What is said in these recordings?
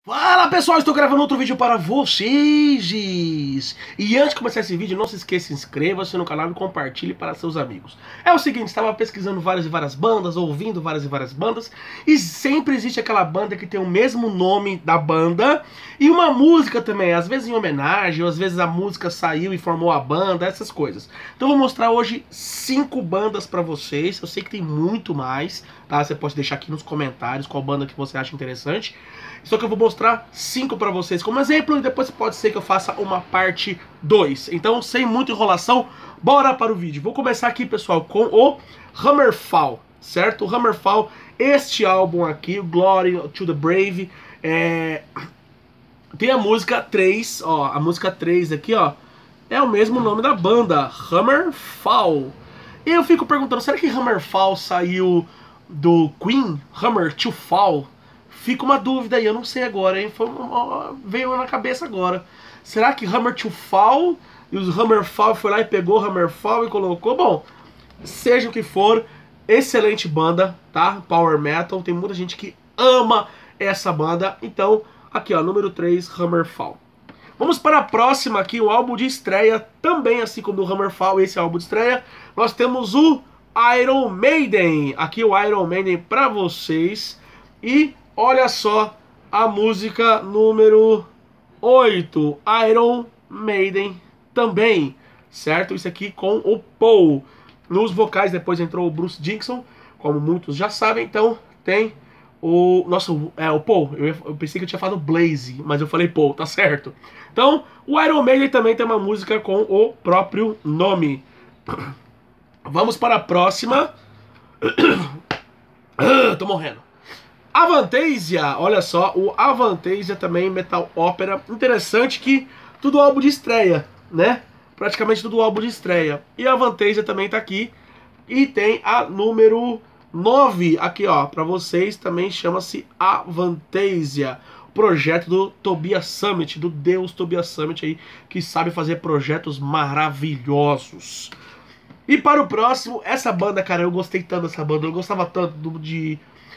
Fala pessoal, estou gravando outro vídeo para vocês. E antes de começar esse vídeo, não se esqueça, inscreva-se no canal e compartilhe para seus amigos. É o seguinte, estava pesquisando várias e várias bandas, ouvindo várias e várias bandas, e sempre existe aquela banda que tem o mesmo nome da banda e uma música também, às vezes em homenagem, ou às vezes a música saiu e formou a banda, essas coisas. Então eu vou mostrar hoje 5 bandas para vocês. Eu sei que tem muito mais, tá? Você pode deixar aqui nos comentários qual banda que você acha interessante. Só que eu vou mostrar 5 para vocês como exemplo e depois pode ser que eu faça uma parte 2. Então, sem muita enrolação, bora para o vídeo. Vou começar aqui, pessoal, com o Hammerfall, certo? O Hammerfall, este álbum aqui, Glory to the Brave, tem a música 3, ó, a música 3 aqui, ó, é o mesmo nome da banda, Hammerfall. E eu fico perguntando, será que Hammerfall saiu do Queen, Hammer to Fall? Fica uma dúvida aí, eu não sei agora, hein? Veio na cabeça agora. Será que Hammer to Fall e os Hammerfall foi lá e pegou Hammerfall e colocou? Bom, seja o que for, excelente banda, tá? Power Metal, tem muita gente que ama essa banda. Então, aqui ó, número 3, Hammerfall. Vamos para a próxima aqui, o álbum de estreia, também assim como o Hammerfall, esse álbum de estreia. Nós temos o Iron Maiden, aqui o Iron Maiden pra vocês. E olha só a música número 8, Iron Maiden também, certo? Isso aqui com o Paul. Nos vocais depois entrou o Bruce Dickinson, como muitos já sabem, então tem o nosso, o Paul. Eu pensei que eu tinha falado Blaze, mas eu falei Paul, tá certo? Então, o Iron Maiden também tem uma música com o próprio nome. Vamos para a próxima. Tô morrendo. Avantasia, olha só, o Avantasia também, metal ópera. Interessante que tudo álbum de estreia, né? Praticamente tudo álbum de estreia. E a Avantasia também tá aqui. E tem a número 9 aqui, ó, pra vocês, também chama-se Avantasia. Projeto do Tobias Summit, do Deus Tobias Summit aí, que sabe fazer projetos maravilhosos. E para o próximo, essa banda, cara, eu gostei tanto dessa banda, eu gostava tanto de...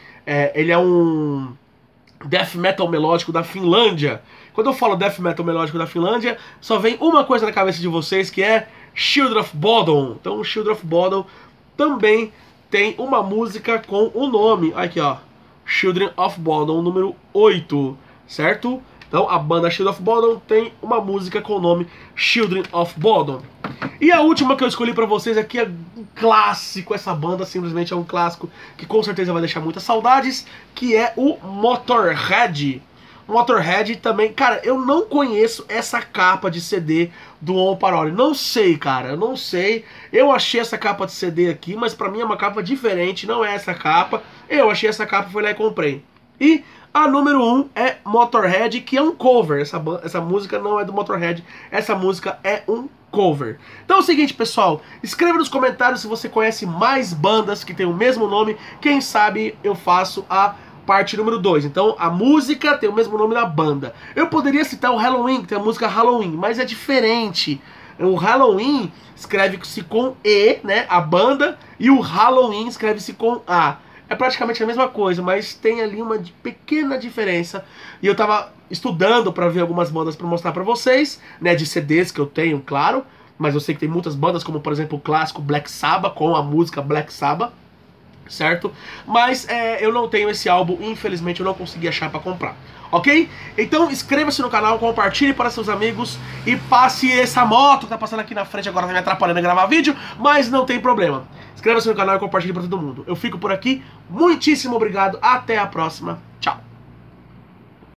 ele é um death metal melódico da Finlândia. Quando eu falo death metal melódico da Finlândia, só vem uma coisa na cabeça de vocês, que é Children of Bodom. Então o Children of Bodom também tem uma música com o nome, aqui ó, Children of Bodom número 8, certo? Então a banda Children of Bodom tem uma música com o nome Children of Bodom. E a última que eu escolhi pra vocês aqui é um clássico, essa banda simplesmente é um clássico que com certeza vai deixar muitas saudades, que é o Motorhead. Motorhead também, cara, eu não conheço essa capa de CD do On Parole, não sei, cara, eu não sei. Eu achei essa capa de CD aqui, mas pra mim é uma capa diferente, não é essa capa. Eu achei essa capa, fui lá e comprei. E a número 1 é Motorhead, que é um cover. Essa música não é do Motorhead, essa música é um cover. Então é o seguinte, pessoal, escreva nos comentários se você conhece mais bandas que tem o mesmo nome. Quem sabe eu faço a parte número 2. Então a música tem o mesmo nome da banda. Eu poderia citar o Halloween, que tem a música Halloween, mas é diferente. O Halloween escreve-se com E, né, a banda, e o Halloween escreve-se com A. É praticamente a mesma coisa, mas tem ali uma pequena diferença. E eu tava estudando pra ver algumas bandas pra mostrar pra vocês, né, de CDs que eu tenho, claro. Mas eu sei que tem muitas bandas, como por exemplo o clássico Black Sabbath, com a música Black Sabbath, certo? Mas eu não tenho esse álbum, infelizmente eu não consegui achar pra comprar, ok? Então inscreva-se no canal, compartilhe para seus amigos e passe essa moto que tá passando aqui na frente agora, tá me atrapalhando a gravar vídeo, mas não tem problema. Inscreva-se no canal e compartilhe para todo mundo. Eu fico por aqui, muitíssimo obrigado, até a próxima.